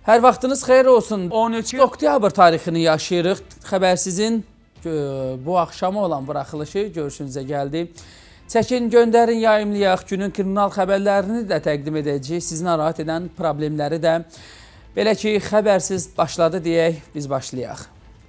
Hər vaxtınız xeyir olsun. 13 oktyabr tarixini yaşayırıq. Xəbərsizin bu axşamı olan buraxılışı görüşünüzə gəldi. Çəkin, göndərin, yayımlayaq. Günün kriminal xəbərlərini də təqdim edəcəyik. Sizi narahat edən problemləri də. Belə ki, xəbərsiz başladı deyək, biz başlayaq.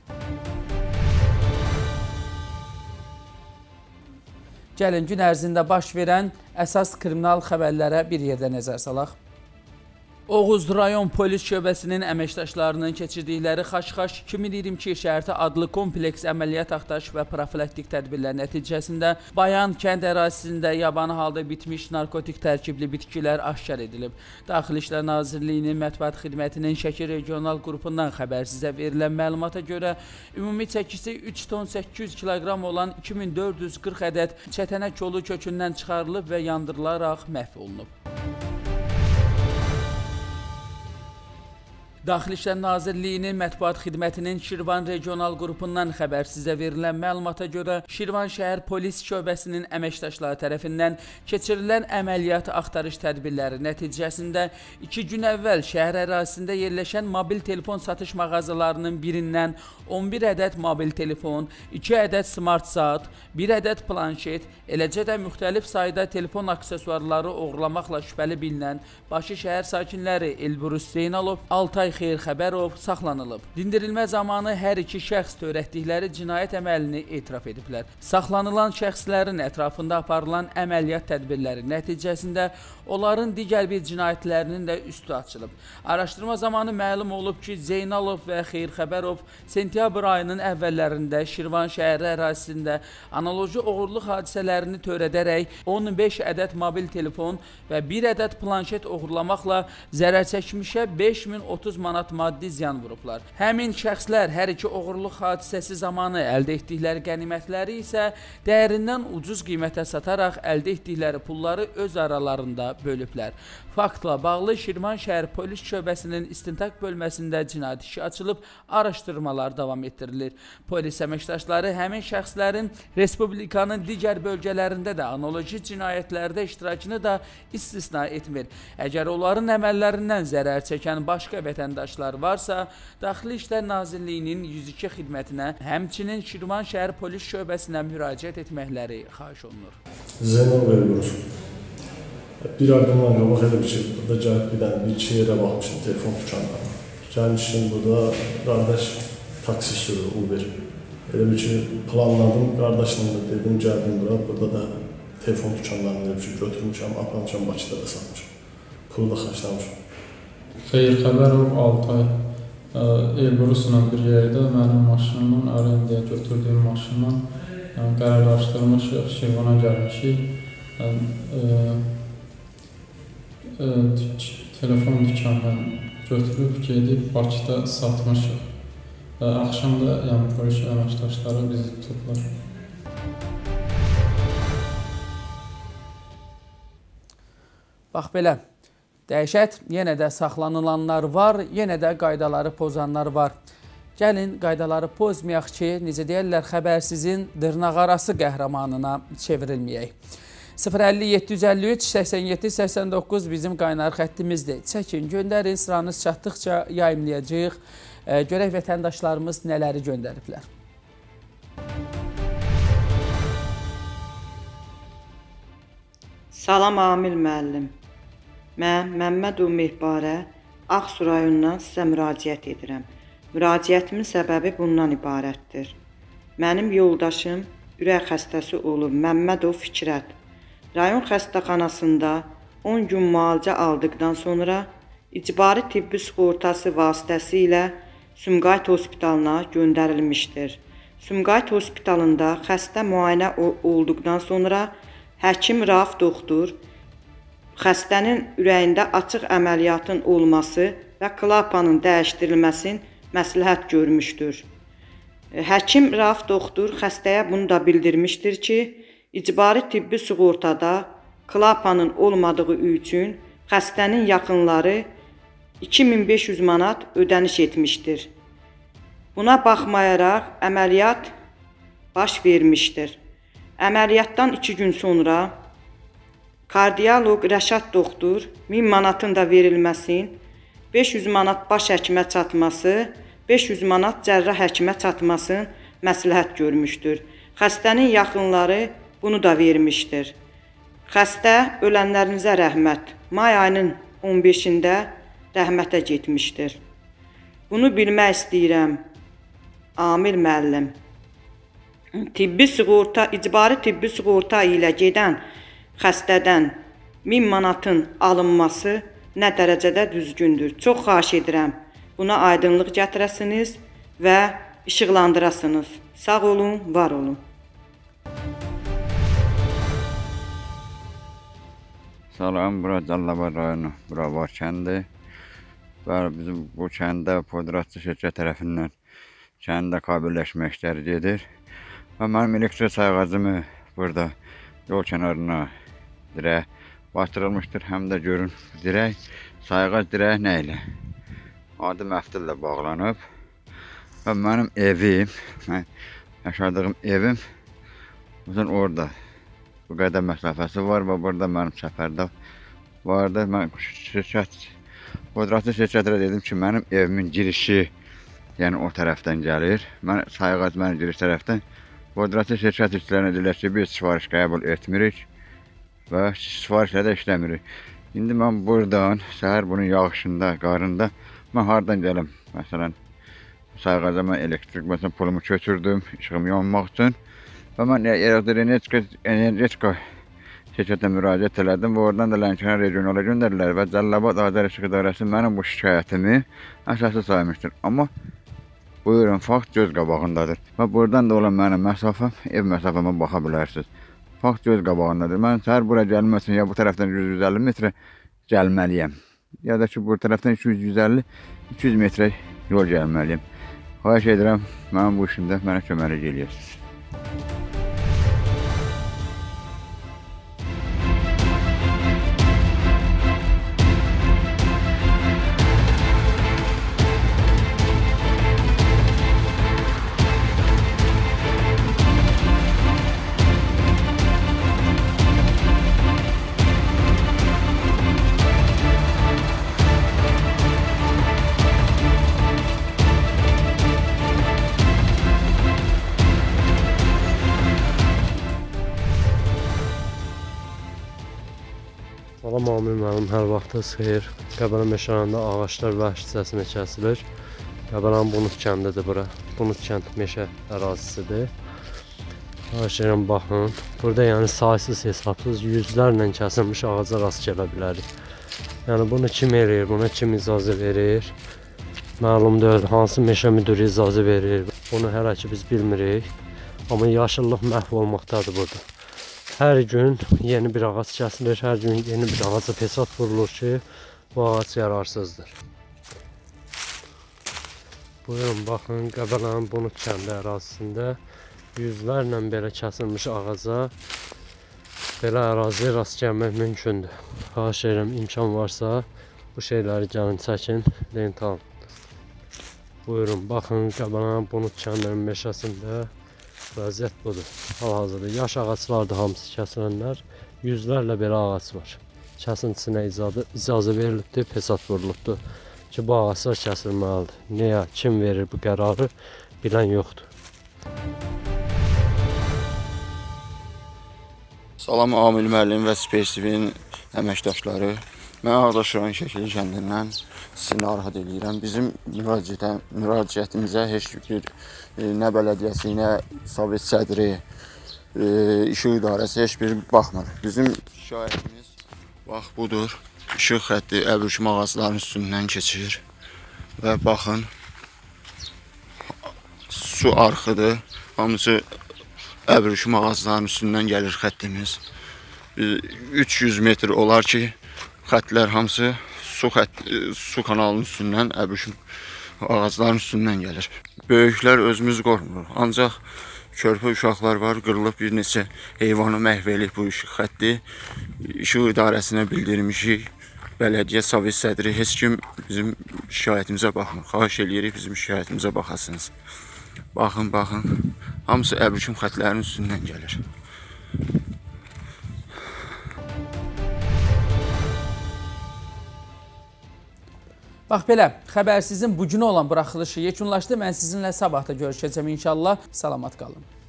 Gəlin, gün ərzində baş verən əsas kriminal xəbərlərə bir yerdə nəzər salaq. Oğuz rayon polis şöbəsinin əməkdaşlarının keçirdikləri Xaş-Xaş 2022 şəhərti adlı kompleks əməliyyat axtarış və profilaktik tədbirlər nəticəsində Bayan kənd ərazisində yabani halda bitmiş narkotik tərkibli bitkilər aşkar edilib. Daxili İşlər Nazirliyinin Mətbuat Xidmətinin Şəki regional qrupundan xəbərsizə verilən məlumata görə ümumi çəkisi 3 ton 800 kiloqram olan 2440 ədəd çətənə kolu kökündən çıxarılıb və yandırılaraq məhv olunub. Daxili İşlər Nazirliyinin Mətbuat Xidmətinin Şirvan regional qrupundan xəbərsizə verilən məlumata görə Şirvan şəhər polis şöbəsinin əməkdaşları tərəfindən keçirilən əməliyyat axtarış tədbirləri nəticəsində 2 gün əvvəl şəhər ərazisində yerləşən mobil telefon satış mağazalarının birindən 11 ədəd mobil telefon, 2 ədəd smart saat, 1 ədəd planşet, eləcə də müxtəlif sayda telefon aksesuarları oğurlamaqla şübhəli bilinən Bakı şəhər sakinləri Elbrus Zeynalov, Altay Xeyirxəbərov saxlanılıb. Dindirilmə zamanı hər iki şəxs törətdikləri cinayət əməlini etiraf ediblər. Saxlanılan şəxslərin ətrafında aparılan əməliyyat tədbirləri nəticəsində onların digər bir cinayətlərinin də üstü açılıb. Araşdırma zamanı məlum olub ki, Zeynalov və Xeyirxəbərov sentyabr ayının əvvəllərində Şirvan şəhəri ərazisində analoji oğurluq hadisələrini törədərək 15 ədəd mobil telefon və 1 ədəd planşet oğurlamaqla zərərçəkmişə 5030 manat maddi ziyan vurublar. Həmin şəxslər hər iki oğurluq hadisəsi zamanı əldə etdikləri qənimətləri isə dəyərindən ucuz qiymətə sataraq əldə etdikləri pulları öz aralarında bölüblər. Faktla bağlı Şirvan şəhər polis şöbəsinin istintaq bölməsində cinayət işi açılıb, araşdırmalar davam etdirilir. Polis əməkdaşları həmin şəxslərin Respublikanın digər bölgələrində də analoji cinayətlərdə iştirakını da istisna etmir. Əgər onların əməllərindən zərər çəkən başqa vətəndaşlar varsa, Daxili İşlər Nazirliyinin 102 xidmətinə, həmçinin Şirvan şəhər polis şöbəsinə müraciət etməkləri xahiş olunur. Zeynalov Elbrus. Bir ardından qabaq elə bir şey, burada gəlib bir dənə bir yerə baxmışım, telefon dükanlarına. Gəlmişdim burada, qardaş taksi sürür, Uber. Elə bir ki, planladım, qardaşla da dedim, gəldim bura, burada da telefon dükanlarını elə bir şey götürmüşəm, aparmışam, Bakıda da satmışam. Pulu da xərcləmişəm. Xeyirxəbərov Altay Elbrusla bir yerdə mənim maşınımdan, arendaya götürdüyüm maşından qərarlaşdırmışıq, Şirvana gəlmişik. Telefon dükanından götürüb, gedib Bakıda satmışıq. Axşam da polis əməkdaşları bizi tutublar. Bax belə, dəhşət, yenə də saxlanılanlar var, yenə də qaydaları pozanlar var. Gəlin, qaydaları pozmayaq ki, necə deyərlər, xəbərsizin dırnaqarası qəhrəmanına çevrilməyək. 050-753-87-89 bizim qaynar xəttimizdir. Çəkin, göndərin, sıranız çatdıqca yayımlayacaq. Görək vətəndaşlarımız nələri göndəriblər. Salam Amil müəllim. Mən Məmmədov Mehbarə Ağsu rayonundan sizə müraciət edirəm. Müraciətimin səbəbi bundan ibarətdir. Mənim yoldaşım ürək xəstəsi olub, Məmmədov Fikrət. Rayon xəstəxanasında 10 gün müalicə aldıqdan sonra icbari tibbi sığortası vasitəsilə Sumqayıt Hospitalına göndərilmişdir. Sumqayıt Hospitalında xəstə müayinə olduqdan sonra həkim Rauf doktor xəstənin ürəyində açıq əməliyyatın olması və klapanın dəyişdirilməsini məsləhət görmüşdür. Həkim Rauf doktor xəstəyə bunu da bildirmişdir ki, icbari tibbi sığortada klapanın olmadığı üçün xəstənin yaxınları 2500 manat ödəniş etmişdir. Buna baxmayaraq əməliyyat baş vermişdir. Əməliyyatdan 2 gün sonra Kardiyoloq Rəşad doktor 1000 manatın da verilməsini 500 manat baş həkimə çatması, 500 manat cərrah həkimə çatmasını məsləhət görmüşdür. Xəstənin yaxınları bunu da vermişdir. Xəstə ölənlərinizə rəhmət. May ayının 15-də rəhmətə getmişdir. Bunu bilmək istəyirəm. Amil müəllim. İcbari tibbi sığorta ilə gedən xəstədən 1000 manatın alınması nə dərəcədə düzgündür? Çox xahiş edirəm. Buna aydınlıq gətirəsiniz və işıqlandırasınız. Sağ olun, var olun. Salam, bura Cəlilabad rayonu, bura var kəndi. Və bizim bu kəndə podratçı şirkət tərəfindən kəndə kabelləşmə işləri gedir. Və mənim elektrik sayğacımı burada yol kənarına dirək batırılmışdır. Həm də görün dirək, sayğac dirək nə ilə? Adi məftillə bağlanıb. Və mənim evim, mən yaşadığım evim orada. Bu qədər məsafəsi var və burada mənim səfərdə vardı. Mən podratçı şirkətlərə dedim ki, mənim evimin girişi, yəni o tərəfdən gəlir. Mən sayğac mənim giriş tərəfdən. Podratçı şirkət işçilərinə deyirlər ki, biz sifariş qəbul etmirik və sifarişlə də işləmirik. İndi mən buradan, səhər bunun yağışında, qarında, mən hardan gəlim? Məsələn, sayğaca mən elektrik, məsələn, pulumu köçürdüm, işığım yanmaq üçün. Və mən energetika şirkətə müraciət elədim və oradan da Lənkəran regionala göndərdilər və Cəlilabad Azər İşıq İdarəsi mənim bu şikayətimi əsaslı saymışdır. Amma buyurun, fakt göz qabağındadır. Və buradan da olan mənim məsafəm, ev məsafəmə baxa bilərsiniz. Fakt göz qabağındadır. Mən səhər bura gəlmək üçün ya bu tərəfdən 150 metrə gəlməliyəm, ya da ki, bu tərəfdən 250-200 metrə yol gəlməliyəm. Xahiş edirəm, mənim bu işimdə mənə köməlik eləyəsiniz. Salam Amil müəllim, hər vaxtınız xeyir. Qəbələ meşələrində ağaçlar vəhşicəsinə kəsilir. Qəbələnin Bunut kəndidir bura. Bunut kənd meşə ərazisidir. Xahiş edirəm, baxın. Burada yəni saysız hesabsız yüzlərlə kəsilmiş ağaca rast gələ bilərik. Yəni bunu kim eləyir, buna kim icazə verir? Məlum deyil, hansı meşə müdürü icazə verir? Bunu hələ ki biz bilmirik. Amma yaşıllıq məhv olmaqdadır burada. Hər gün yeni bir ağac kəsilir, hər gün yeni bir ağaca pesat vurulur ki, bu ağac yararsızdır. Buyurun, baxın, Qəbələnin Bunut kəndi ərazisində yüzlərlə belə kəsilmiş ağaca belə əraziyə rast gəlmək mümkündür. Xahiş edirəm, imkan varsa bu şeyləri gəlin çəkin, deyin tamam. Buyurun, baxın, Qəbələnin Bunut kəndinin meşəsində vəziyyət budur. Hal-hazırda yaş ağaclardır hamısı kəsilənlər. Yüzlərlə belə ağac var. Kəsintisinə icazə verilibdir, pesat vurulubdur ki, bu ağaclar kəsilməlidir. Niyə, kim verir bu qərarı bilən yoxdur. Salam Amil müəllim və Space TV-nin əməkdaşları. Mən Ağdaş rayon Şəkili kəndindən sizi narahat edirəm. Bizim müraciətimizə heç bir nə bələdiyyəsi, nə Sovet sədri, işıq idarəsi heç bir baxmır. Bizim şikayətimiz bax budur. İşıq xətti əbruşum ağacların üstündən keçir və baxın su arxıdır. Hamısı əbruşum ağacların üstündən gəlir xəttimiz. 300 metr olar ki, xətlər hamısı su kanalının üstündən, əbruşum ağacların üstündən gəlir. Böyüklər özümüz qorxmuruq. Ancaq körpə uşaqlar var, qırılıb bir neçə heyvanı məhv eləyib bu işıq xətti. İşıq idarəsinə bildirmişik. Bələdiyyə Sovet sədri heç kim bizim şikayətimizə baxmır. Xahiş eləyirik, bizim şikayətimizə baxasınız. Baxın, baxın. Hamısı əbruşum xətlərinin üstündən gəlir. Bax belə, xəbərsizin bu günə olan buraxılışı yekunlaşdı. Mən sizinlə sabah da görüşəcəm inşallah. Salamat qalın.